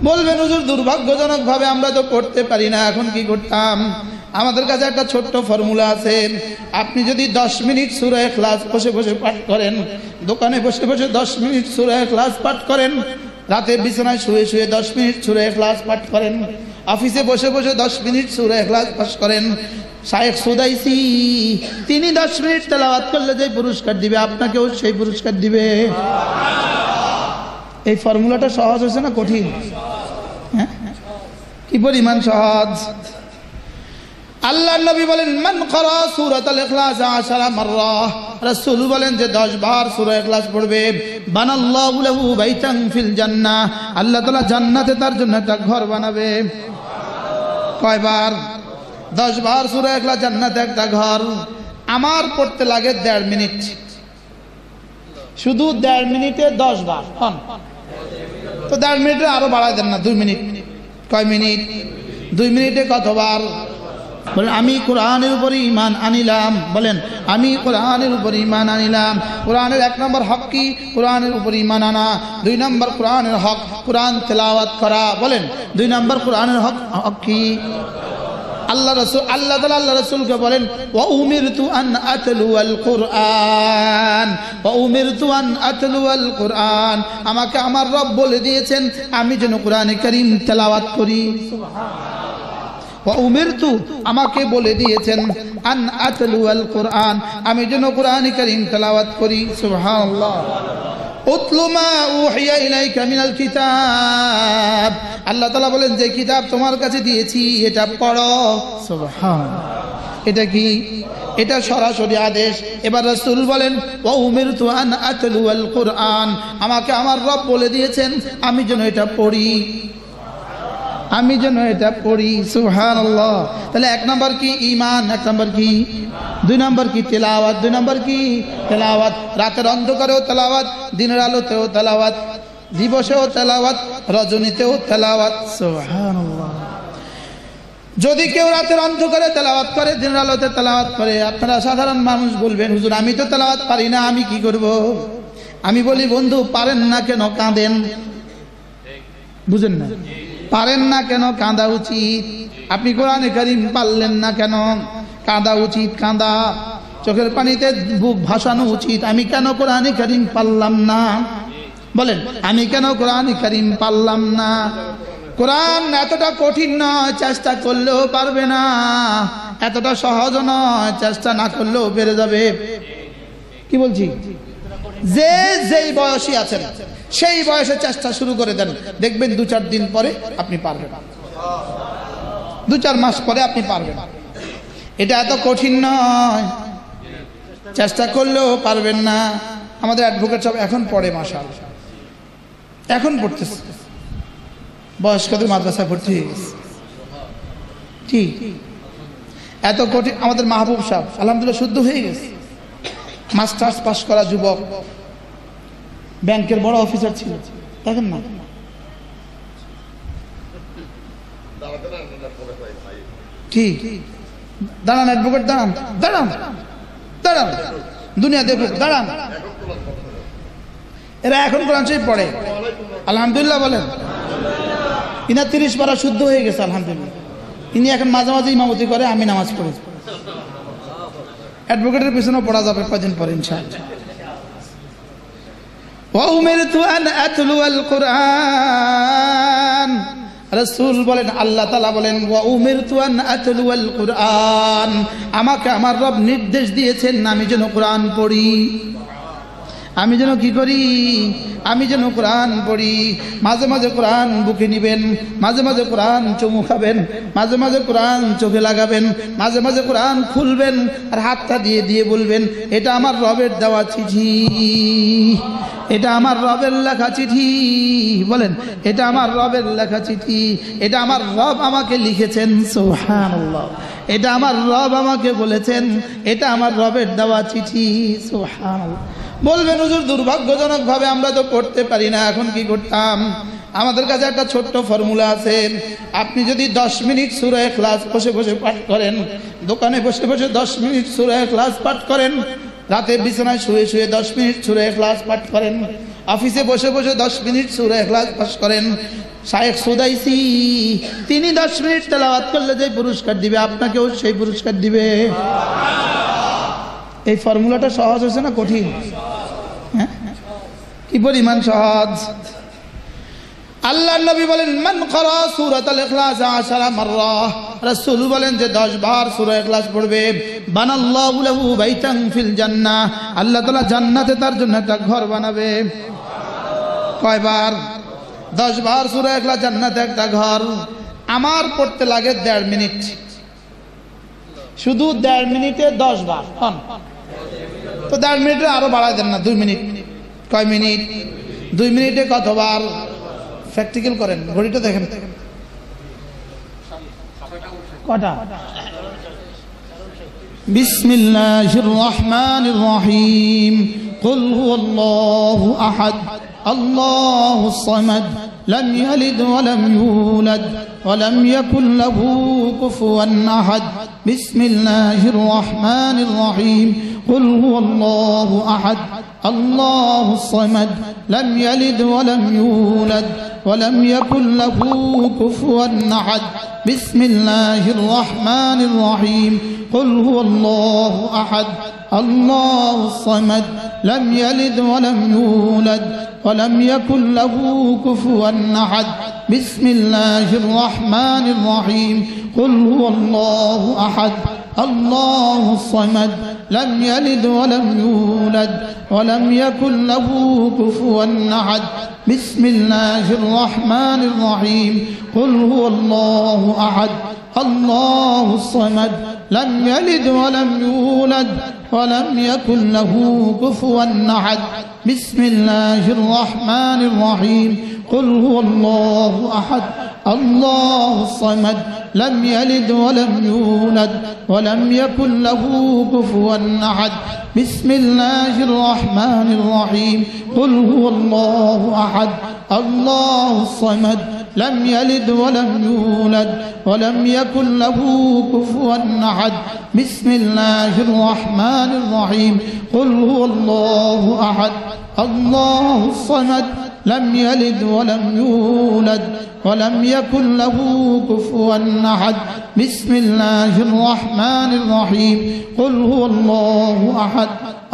বলবেন হুজুর দুর্ভাগ্যজনক ভাবে আমরা তো পড়তে পারি না, এখন কি করতাম? আমাদের কাছে একটা ছোট্ট ফর্মুলা আছে। আপনি যদি 10 মিনিট সূরা ইখলাস বসে বসে পাঠ করেন, দোকানে বসে বসে 10 মিনিট সূরা ইখলাস পাঠ করেন, রাতে বিছানায় শুয়ে শুয়ে 10 মিনিট সূরা ইখলাস পাঠ করেন, অফিসে বসে বসে 10 মিনিট সূরা ইখলাস পাঠ করেন, শায়েখ সুদাইসি তিনি 10 মিনিট তেলাওয়াত করলে যে পুরস্কার দিবে, আপনাকেও সেই পুরস্কার দিবে। এই ফর্মুলাটা সহজ হয়েছে না কঠিন? হ্যাঁ, কি পরিমাণ সহজ! আল্লাহর নবী বলেন মান ক্বারা সূরাতুল ইখলাস 10 মাররা, রাসূল বলেন যে 10 বার সূরা ইখলাস পড়বে, বানাল্লাহু লাহু বাইতান ফিল জান্নাহ, আল্লাহ তাআলা জান্নাতে তার জন্য একটা ঘর বানাবে। কয়বার? 10 বার সূরা ইখলাস, জান্নাতে একটা ঘর। আমার পড়তে লাগে 1.5 মিনিট, শুধু 1.5 মিনিটে 10 বার। তো 1.5 মিনিটে আরো বাড়ায় দেন না, 2 মিনিট। কয় মিনিট? 2 মিনিটে কতবার? বলেন আমি কোরআনের উপর ঈমান আনিলাম। বলেন আমি কোরআনের উপর ঈমান আনিলাম। কোরআনের 1 নম্বর হক কি? কোরআনের উপর ঈমান আনা। 2 নম্বর কোরআনের হক কোরআন তেলাওয়াত করা। বলেন 2 নম্বর কোরআনের হক কি? আল্লাহ রাসূল আল্লাহ তাআলা আল্লাহ রাসূলকে বলেন ওয়া উমিরতু আন আতলুয়াল কুরআন, ওয়া উমিরতু আন আতলুয়াল কুরআন, আমাকে আমার রব বলে দিয়েছেন আমি যেন কোরআনে কারীম তেলাওয়াত করি। সুবহানাল্লাহ। ওয়া উমিরতু, আমাকে বলে দিয়েছেন আন আতলুয়াল কুরআন, আমি যেন কোরআনে কারীম তেলাওয়াত করি। সুবহানাল্লাহ। উতলু মা উহিয়া ইলাইকা মিনাল কিতাব, আল্লাহ তাআলা বলেন যে কিতাব তোমার কাছে দিয়েছি এটা পড়ো। সুবহানাল্লাহ। এটা কি? এটা সরাসরি আদেশ। এবার রাসূল বলেন ওয়া উমিরতু আন আতলুয়াল কুরআন, আমাকে আমার রব বলে দিয়েছেন আমি যেন এটা পড়ি, আমি যেন এটা পড়ি। সুবহানাল্লাহ। তাহলে 1 নম্বর কি? ঈমান। 1 নম্বর কি? 2 নম্বর কি? তেলাওয়াত। 2 নম্বর কি? তেলাওয়াত। রাতের অন্ধকারেও তেলাওয়াত, দিনের আলোতেও তেলাওয়াত, দিবসেও তেলাওয়াত, রজনীতেও তেলাওয়াত। সুবহানাল্লাহ। যদি কেউ রাতের অন্ধকারে তেলাওয়াত করে, দিনের আলোতে তেলাওয়াত করে, আপনারা সাধারণ মানুষ বলবেন হুজুর আমি তো তেলাওয়াত পারি না, আমি কি করব? আমি বলি বন্ধু পারেন না কেন কাঁদেন? বুঝেন না? পারেন না কেন কাঁদা উচিত। আপনি কোরআনে কারীম পারলেন না কেন? কাঁদা উচিত। কাঁদা, চোখের পানিতে বুক ভাসানো উচিত। আমি কেন কোরআনে কারীম পারলাম না? বলেন আমি কেন কোরআনে কারীম পারলাম না? কোরআন এতটা কঠিন নয়, চেষ্টা করলেও পারবে না। এতটা সহজ নয়, চেষ্টা না করলেও পেরে যাবে। কি বলছি? যে যেই বয়সী আছেন সেই বয়সে চেষ্টা শুরু করে দেন, দেখবেন 2-4 দিন পরে আপনি পারবেন, 2-4 মাস পরে আপনি পারবেন। এটা এত কঠিন নয়, চেষ্টা করলেও পারবেন না। আমাদের অ্যাডভোকেট সব এখন পড়ে, মাশাআল্লাহ এখন পড়তেছে, বয়স্কদের মাদ্রাসায় ভর্তি হয়ে গেছে। ঠিক এত কঠিন। আমাদের মাহবুব সাহেব আলহামদুলিল্লাহ শুদ্ধ হয়ে গেছে, মাস্টার্স পাস করা যুবক, ব্যাংকের বড় অফিসার ছিল। দেখেন না, ঠিক দাঁড়ান অ্যাডভোকেট, দাঁড়ান দাঁড়ান দাঁড়ান, দুনিয়া দেখুক, দাঁড়ান। এরা এখন কোরআন শরীফ পড়ে, আলহামদুলিল্লাহ বলেন। ইনা 30 পারা শুদ্ধ হয়ে গেছে আলহামদুলিল্লাহ। ইনি এখন মাঝে মাঝে ইমামতি করে, আমি নামাজ পড়ি। অ্যাডভোকেটের পিছনেও পড়া যাবে কদিন পরে ইনশাআল্লাহ। ওয়া উমিরতু আন আতলুয়াল কুরআন, রাসূল বলেন, আল্লাহ তাআলা বলেন ওয়া উমিরতু আন আতলুয়াল কুরআন, আমাকে আমার রব নির্দেশ দিয়েছেন আমি যেন কোরআন পড়ি। আমি যেন কি করি? আমি যেন কোরআন পড়ি। মাঝে মাঝে কোরআন বুকে নিবেন, মাঝে মাঝে কোরআন চুমু খাবেন, মাঝে মাঝে কোরআন চোখে লাগাবেন, মাঝে মাঝে কোরআন খুলবেন আর হাতটা দিয়ে দিয়ে বলবেন এটা আমার রবের দেওয়া চিঠি, এটা আমার রবের লেখা চিঠি। বলেন এটা আমার রবের লেখা চিঠি, এটা আমার রব আমাকে লিখেছেন। সুবহানাল্লাহ। এটা আমার রব আমাকে বলেছেন, এটা আমার রবের দেওয়া চিঠি। সুবহানাল্লাহ। বলবেন হুজুর দুর্ভাগ্যজনক ভাবে আমরা তো পড়তে পারি না, এখন কি করতাম? আমাদের কাছে একটা ছোট্ট ফর্মুলা আছে। আপনি যদি 10 মিনিট সূরা ইখলাস বসে বসে পাঠ করেন, দোকানে বসে বসে 10 মিনিট সূরা ইখলাস পাঠ করেন, রাতে বিছানায় শুয়ে শুয়ে 10 মিনিট সূরা ইখলাস পাঠ করেন, অফিসে বসে বসে 10 মিনিট সূরা ইখলাস পাঠ করেন, শায়েখ সুদাইসি, তিনি 10 মিনিট তেলাওয়াত করলে যে পুরস্কার দিবে আপনাকেও সেই পুরস্কার দিবে। এই ফর্মুলাটা সহজ হয়েছে না কঠিন? হ্যাঁ, কি পরিমাণ সহজ। আল্লাহর নবী বলেন মান ক্বারা সূরাতুল ইখলাস 10 মাররা, রাসূল বলেন যে 10 বার সূরা ইখলাস পড়বে, বানাল্লাহু লাহু বাইতান ফিল জান্নাহ, আল্লাহ তাআলা জান্নাতে তার জন্য একটা ঘর বানাবে। কয়বার? 10 বার সূরা ইখলাস, জান্নাতে একটা ঘর। আমার পড়তে লাগে 1.5 মিনিট, শুধু 1.5 মিনিটে 10 বার। তো 1.5 মিনিটে আরো বাড়ায় দেন না, 2 মিনিট। কয় মিনিট? 2 মিনিটে কতবার? প্র্যাকটিক্যাল করেন, ঘড়িটা দেখেন কটা। বিসমিল্লাহির রহমানির রহিম, কুল হুয়াল্লাহু আহাদ আল্লাহুস সামাদ লাম ইয়ালিদ ওয়া লাম ইউলাদ ওয়া লাম ইয়াকুল লাহু কুফুয়ান আহাদ। বিসমিল্লাহির রহমানির রহিম, কুল হুয়াল্লাহু আহাদ আল্লাহুস সামাদ লাম ইয়ালিদ ওয়া লাম ইউলাদ ولم يكن له كفوا أحد. بسم الله الرحمن الرحيم، قل هو الله أحد الله الصمد لم يلد ولم يولد ولم يكن له كفوا أحد. بسم الله الرحمن الرحيم، قل هو الله أحد الله الصمد لم يلد ولم يولد ولم يكن له كفوا أحد. بسم الله الرحمن الرحيم، قل هو الله أحد الله الصمد لم يلد ولم يولد ولم يكن له كفوا أحد. بسم الله الرحمن الرحيم، قل هو الله أحد الله الصمد لم يلد ولم يولد ولم يكن له كفوا أحد. بسم الله الرحمن الرحيم، قل هو الله أحد الله الصمد لم يلد ولم يولد ولم يكن له كفوا أحد. بسم الله الرحمن الرحيم، قل هو الله أحد الله الصمد لم يلد ولم يولد ولم يكن له كفوا أحد. بسم الله الرحمن الرحيم، قل هو الله أحد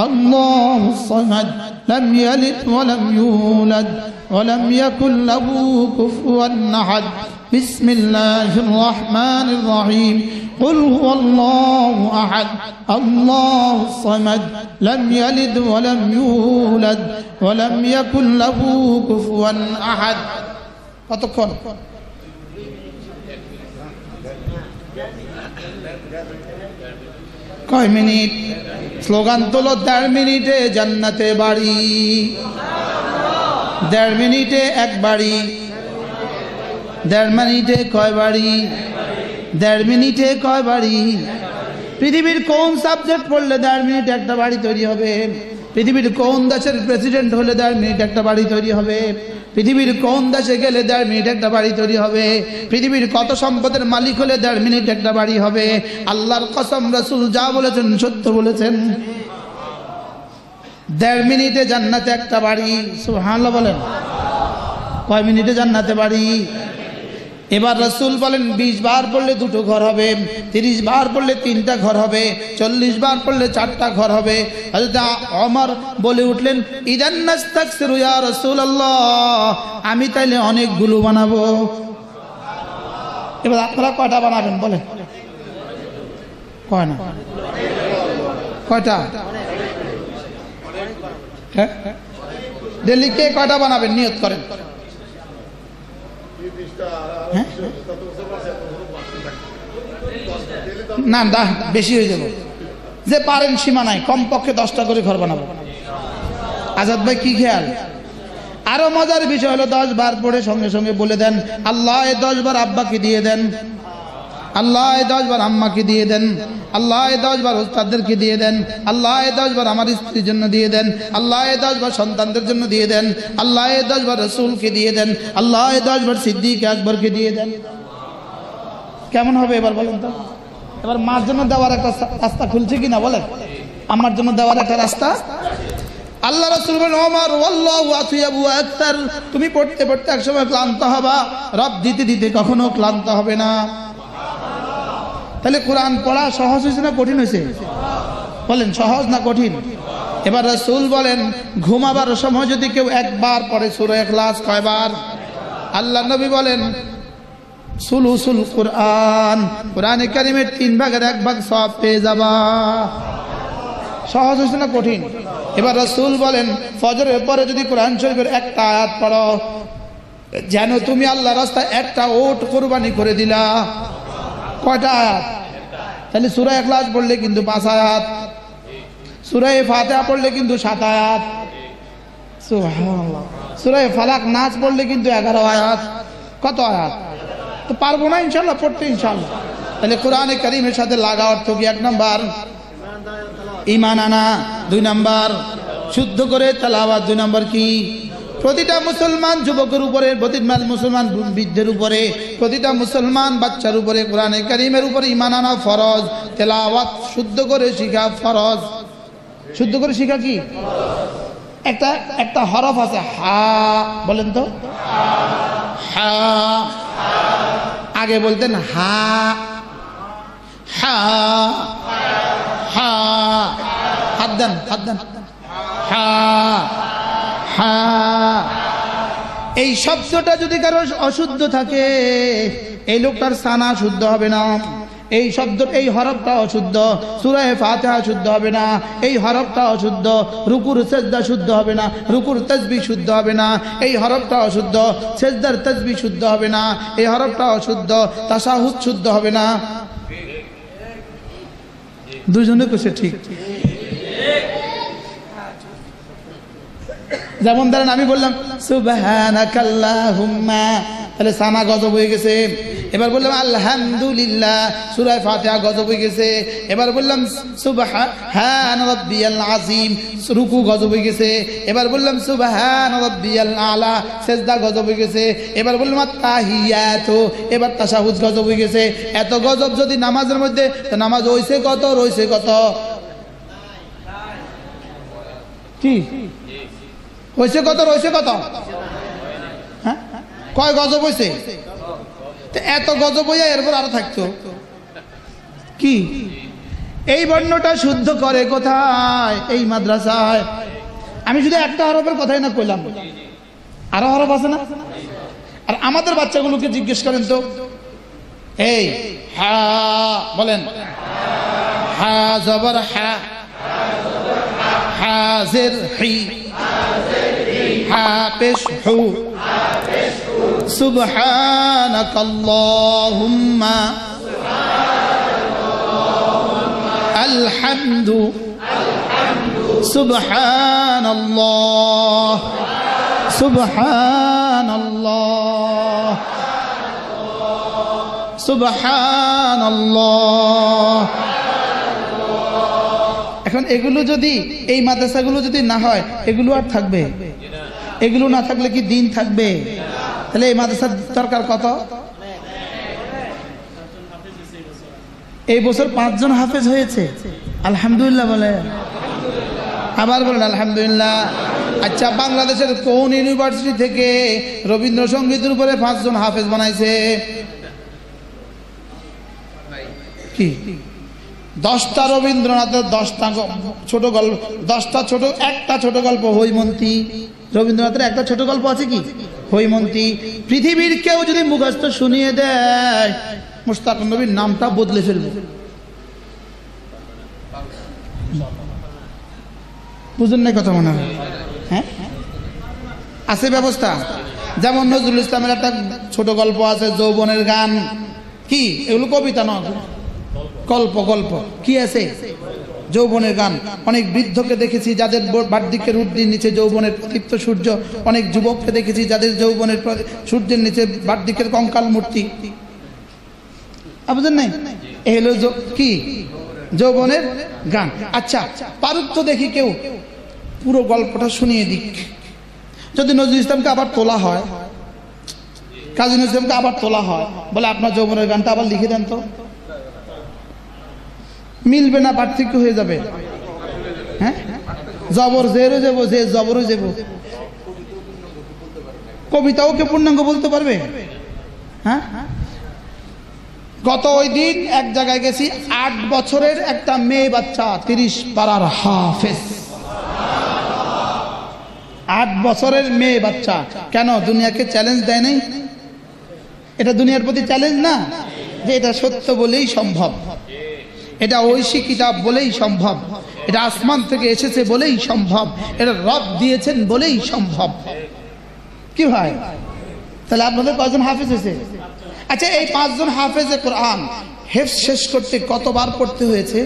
الله الصمد لم يلد ولم يولد ولم يكن له كفوا أحد. بسم الله الرحمن الرحيم، قل هو الله أحد الله الصمد لم يلد ولم يولد ولم يكن له كفوا أحد. কতক্ষণ? কয় মিনিট? স্লোগান তোলো, 1.5 মিনিটে জান্নাতে বাড়ি, 1.5 মিনিটে এক বাড়ি। 1.5 মিনিটে কয় বাড়ি? 1.5 মিনিটে কয় বাড়ি? পৃথিবীর কোন সাবজেক্ট পড়লে 1.5 মিনিটে একটা বাড়ি তৈরি হবে? পৃথিবীর কোন দেশের প্রেসিডেন্ট হলে 1.5 মিনিট একটা বাড়ি তৈরি হবে? পৃথিবীর কোন দেশে গেলে 1.5 মিনিট একটা বাড়ি তৈরি হবে? পৃথিবীর কত সম্পদের মালিক হলে 1.5 মিনিট একটা বাড়ি হবে? আল্লাহর কসম, রাসূল যা বলেছেন সত্য বলেছেন। 1.5 মিনিটে জান্নাতে একটা বাড়ি। সুবহানাল্লাহ বলেন। কয় মিনিটে জান্নাতে বাড়ি? এবার রাসূল বলেন 20 বার পড়লে 2টো ঘর হবে, 30 বার পড়লে 3টা ঘর হবে, 40 বার পড়লে 4টা ঘর হবে। হযরত ওমর বলে উঠলেন, ইদান নাস্তাকসিরু ইয়া রাসূলুল্লাহ, আমি তাইলে অনেকগুলো বানাবো। এবার আপনারা কয়টা বানাবেন বলেন? কয় না? কয়টা? হ্যাঁ, ডেলি কে কয়টা বানাবেন নিয়ত করেন? না না, বেশি হয়ে যাবে। যে পারেন সীমা নাই, কমপক্ষে 10টা করে ঘর বানাবো। আজাদ ভাই কি খেয়াল? আরো মজার বিষয় হলো 10 বার পড়ে সঙ্গে সঙ্গে বলে দেন, আল্লাহ 10 বার আব্বাকে দিয়ে দেন, আল্লাহ 10 বার আম্মাকে দিয়ে দেন, আল্লাহ 10 বার উস্তাদদেরকে দিয়ে দেন, আল্লাহ 10 বার আমার স্ত্রীর জন্য দিয়ে দেন, আল্লাহ 10 বার সন্তানদের জন্য দিয়ে দেন, আল্লাহ 10 বার রাসূলকে দিয়ে দেন, আল্লাহ 10 বার সিদ্দিক আকবরকে দিয়ে দেন। কেমন হবে এবার বলেন তো? এবার মার জন্য দেওয়ার একটা রাস্তা খুলছে কিনা বলেন? আমার জন্য দেওয়ার একটা রাস্তা। আল্লাহ রাসূল বলেন ওমর ওয়াল্লাহু আতয়াবু আকতার, তুমি পড়তে পড়তে একসময় ক্লান্ত হবা, রব দিতে দিতে কখনো ক্লান্ত হবে না। তাহলে কোরআন পড়া সহজ হয়েছে না কঠিন হয়েছে? বলেন সহজ না কঠিন? এবার রাসূল বলেন ঘুমাবার সময় যদি কেউ একবার পড়ে সূরা ইখলাস, কয়বার? আল্লাহ নবী বলেন সুলুসুল কোরআন, কোরআনে কারীমের 3 ভাগের 1 ভাগ সওয়াব পেয়ে যাবা। সহজ হয়েছে না কঠিন? এবার রাসূল বলেন ফজরের পরে যদি কোরআন শরীফের একটা আয়াত পড়ো, যেন তুমি আল্লাহর রাস্তায় একটা ওট কুরবানি করে দিলা। কয়টা আয়াত? তাহলে সূরা ইখলাস পড়লে কিন্তু 5 আয়াত, সূরা ফাতিহা পড়লে কিন্তু 7 আয়াত, সুবহানাল্লাহ, সূরা ফালাক নাস পড়লে কিন্তু 11 আয়াত। কত আয়াত? তো পারবো না ইনশাআল্লাহ পড়তে, ইনশাআল্লাহ। তাহলে কোরআনে কারীমের সাথে লাগা অর্থ কি? 1 নাম্বার ঈমান আনা, 2 নাম্বার শুদ্ধ করে তেলাওয়াত, 2 নাম্বার কি? প্রতিটা মুসলমান যুবকের উপরে, প্রতিটা মুসলমান বৃদ্ধের উপরে, প্রতিটা মুসলমান বাচ্চার উপরে কোরআনে কারীমের উপরে ঈমান আনা ফরজ, তেলাওয়াত শুদ্ধ করে শিখা ফরজ। শুদ্ধ করে শিখা কি? একটা হরফ আছে হা, বলেন তো হা, আগে বলতেন হা হা হা, হাত দেন হা হা। এই শব্দটা যদি কারো অশুদ্ধ থাকে, এই লোকটার সানা শুদ্ধ হবে না। এই শব্দ, এই হরফটা অশুদ্ধ, সূরা ফাতিহা শুদ্ধ হবে না, এই হরফটা অশুদ্ধ, রুকুর সিজদা শুদ্ধ হবে না, রুকুর তাসবিহ শুদ্ধ হবে না, এই হরফটা অশুদ্ধ, সিজদার তাসবিহ শুদ্ধ হবে না, এই হরফটা অশুদ্ধ, তাশাহুদ শুদ্ধ হবে না। দুইজনে কইছে ঠিক। যেমন ধরেন আমি বললাম সুবহানাকাল্লাহুম্মা, তাহলে সানা গজব হয়ে গেছে। এবার বললাম আলহামদুলিল্লাহ, সূরা ফাতিহা গজব হয়ে গেছে। এবার বললাম সুবহান রাব্বিয়াল আযীম, রুকু গজব হয়ে গেছে। এবার বললাম সুবহান রাব্বিয়াল আলা, সিজদা গজব হয়ে গেছে। এবার বললাম আত-তাহিয়াতু, এবার তাশাহুদ গজব হয়ে গেছে। এত গজব যদি নামাজের মধ্যে, তো নামাজ হইছে কত, রইছে কত? কি হইছে কত, রইছে কত? হ্যাঁ, কয় গজব হইছে? এত গজব হইয়া এরপর আরো থাকতো কি? এই বর্ণটা শুদ্ধ করে কোথায়? এই মাদ্রাসায়। আমি শুধু একটা হরফের কথাই না কইলাম, আরো হরফ আছে না? আর আমাদের বাচ্চাগুলোকে জিজ্ঞেস করেন তো, এই হা বলেন, হা জবর হা, হাজির হি, হা পেশ হু, সুবহানাকাল্লাহুম্মা, আলহামদু, সুবহানাল্লাহ, সুবহানাল্লাহ, সুবহানাল্লাহ। এখন এগুলো যদি, এই মাদ্রাসাগুলো যদি না হয়, এগুলো আর থাকবে? এগুলো না থাকলে কি দিন থাকবে? তাহলে এই মাদ্রাসার দরকার কত? এই বছর 5 জন হাফেজ হয়েছে, আলহামদুলিল্লাহ বলে, আবার বলেন আলহামদুলিল্লাহ। আচ্ছা, বাংলাদেশের কোন ইউনিভার্সিটি থেকে রবীন্দ্রসঙ্গীতের উপরে 5 জন হাফেজ বানাইছে? কি 10টা রবীন্দ্রনাথের 10টা ছোট গল্প, 10টা ছোট, একটা ছোট গল্প হৈমন্তী। রবীন্দ্রনাথের একটা ছোট গল্প আছে কি? হৈমন্তী। পৃথিবীর কেউ যদি মুখস্থ শুনিয়ে দেয়, মুশতাক নবীর নামটা বদলে ফেলবে। বুঝুন না কথা মনে হয়? হ্যাঁ, আছে ব্যবস্থা। যেমন নজরুল ইসলামের একটা ছোট গল্প আছে, যৌবনের গান। কি এগুলো? কবিতা নয়, গল্প। গল্প কি আছে? যৌবনের গান। অনেক বৃদ্ধকে দেখেছি যাদের বার্ধক্যের ঊর্ধ্বের নিচে যৌবনের প্রদীপ্ত সূর্য। অনেক যুবককে দেখেছি যাদের যৌবনের সূর্যের নিচে বার্ধক্যের কঙ্কাল মূর্তি। বুঝলেন নাই? এ হলো কি যৌবনের গান। আচ্ছা, পারুক তো দেখি কেউ পুরো গল্পটা শুনিয়ে দিক। যদি নজরুল ইসলামকে আবার তোলা হয়, কাজী নজরুল ইসলামকে আবার তোলা হয়, বলে আপনার যৌবনের গানটা আবার লিখে দেন তো, মিলবে না? পার্থক্য হয়ে যাবে। হ্যাঁ, জবর জেরও যাব, যে জবরও যাব। কবিতাও কে পূর্ণাঙ্গ বলতে পারবে? হ্যাঁ, গত ওই দিন এক জায়গায় গেছি, 8 বছরের একটা মেয়ে বাচ্চা 30 পারার হাফেজ। 8 বছরের মেয়ে বাচ্চা। কেন দুনিয়াকে চ্যালেঞ্জ দেয় নাই? এটা দুনিয়ার প্রতি চ্যালেঞ্জ না, যে এটা সত্য বলেই সম্ভব, এটা ঐশী কিতাব বলেই সম্ভব, এটা আসমান থেকে এসেছে বলেই সম্ভব, এটা রব দিয়েছেন বলেই সম্ভব। কি ভাই, তাহলে আপনাদের কয়জন হাফেজ হয়েছে? আচ্ছা, এই 5 জন হাফেজে কোরআন হেফজ শেষ করতে কতবার পড়তে হয়েছে?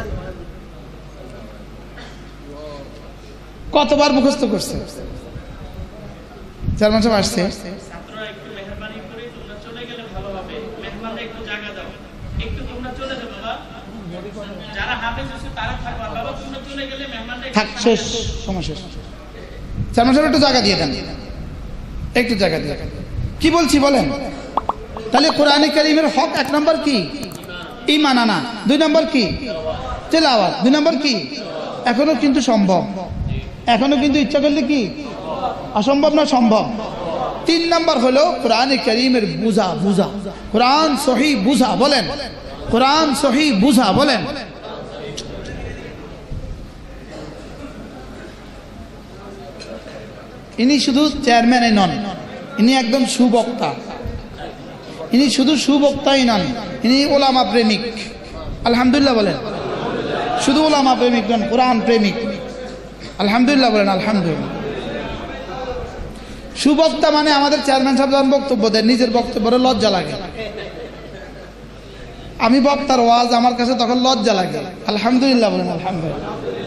কতবার মুখস্থ করছে? চেয়ারম্যান সাহেব আসছে, থাক, শেষ, সময় শেষ। চেয়ারম্যান সাহেব একটু জায়গা দিয়ে দেন, একটু জায়গা দিয়ে দেন। কি বলছি বলেন? তাহলে কোরআনে কারীমের হক 1 নম্বর কি? ঈমান আনা। 2 নম্বর কি? তেলাওয়াত। 2 নম্বর কি? এখনো কিন্তু সম্ভব, এখনো কিন্তু ইচ্ছা করলে কি অসম্ভব না, সম্ভব। 3 নম্বর হলো কোরআনে কারীমের বুঝা, বুঝা, কোরআন সহিহ বুঝা। বলেন কোরআন সহিহ বুঝা, বলেন। ইনি শুধু চেয়ারম্যানই নন, ইনি একদম সুবক্তা। ইনি শুধু সুবক্তাই নন, ইনি ওলামা প্রেমিক। আলহামদুলিল্লাহ বলেন। শুধু ওলামা প্রেমিক নন, কোরআন প্রেমিক। আলহামদুলিল্লাহ বলেন। আলহামদুলিল্লাহ। সুবক্তা মানে আমাদের চেয়ারম্যান সাহেব যখন বক্তব্য দেন, নিজের বক্তব্যের লজ্জা লাগে। আমি বক্তার ওয়াজ আমার কাছে তখন লজ্জা লাগে। আলহামদুলিল্লাহ বলেন। আলহামদুলিল্লাহ।